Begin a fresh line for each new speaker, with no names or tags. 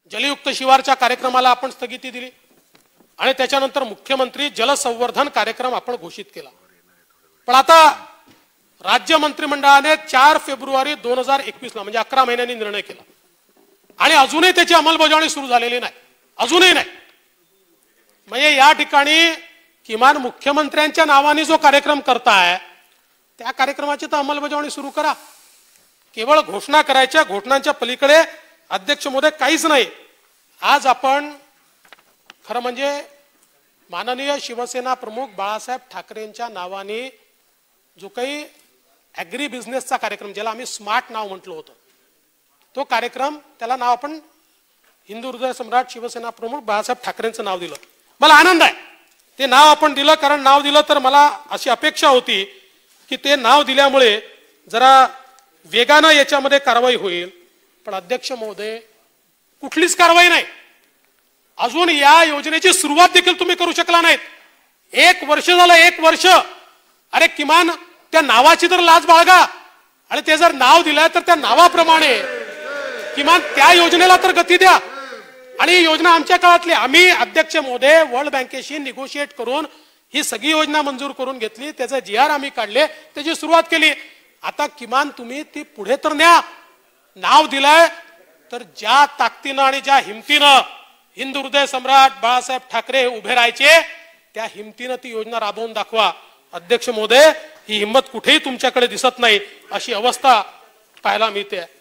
जलयुक्त शिवारच्या कार्यक्रमाला आपण स्थगिती दिली आणि त्याच्यानंतर मुख्यमंत्री जलसंवर्धन कार्यक्रम आपण घोषित केला। पण आता राज्य मंत्रिमंडळाने 4 फेब्रुवारी 2021 ला म्हणजे 11 महिन्यांनी निर्णय केला आणि अजूनही त्याची अंमलबजावणी सुरू झालेली नाही, अजूनही नाही। म्हणजे या ठिकाणी किमान मुख्यमंत्र्यांच्या नावाने जो कार्यक्रम करताय त्या कार्यक्रमाची तर अंमलबजावणी सुरू करा। केवळ घोषणा करायच्या, घोषणांच्या पलीकडे अध्यक्ष महोदय काहीच नाही। आज आपण खरं म्हणजे माननीय शिवसेना प्रमुख बाळासाहेब ठाकरेंच्या नावाने जो काही ॲग्री बिझनेसचा कार्यक्रम ज्याला आम्ही स्मार्ट नाव म्हटलं होतं तो कार्यक्रम, त्याला नाव आपण हिंदू हृदय सम्राट शिवसेना प्रमुख बाळासाहेब ठाकरेंचं नाव दिलं। मला आनंद आहे ते नाव आपण दिलं, कारण नाव दिलं तर मला अशी अपेक्षा होती की ते नाव दिल्यामुळे जरा वेगानं याच्यामध्ये कारवाई होईल। पण अध्यक्ष महोदय कुठलीच कारवाई नाही, अजून या योजनेची सुरुवात देखील तुम्ही करू शकला नाहीत। 1 वर्ष झालं, 1 वर्ष। अरे किमान त्या नावाची तर लाज बाळगा आणि ते जर नाव दिलंय तर त्या नावाप्रमाणे किमान त्या योजनेला तर गती द्या। आणि ही योजना आमच्या काळातली, आम्ही अध्यक्ष महोदय वर्ल्ड बँकेशी निगोशिएट करून ही सगळी योजना मंजूर करून घेतली, त्याचे GR आम्ही काढले, त्याची सुरुवात केली। आता किमान तुम्ही ती पुढे तर न्या। नाव दिलंय तर ज्या ताकदीनं आणि ज्या हिमतीनं हिंदू हृदय सम्राट बाळासाहेब ठाकरे उभे राहायचे त्या हिमतीनं ती योजना राबवून दाखवा। अध्यक्ष महोदय ही हिंमत कुठेही तुमच्याकडे दिसत नाही, अशी अवस्था पाहायला मिळते।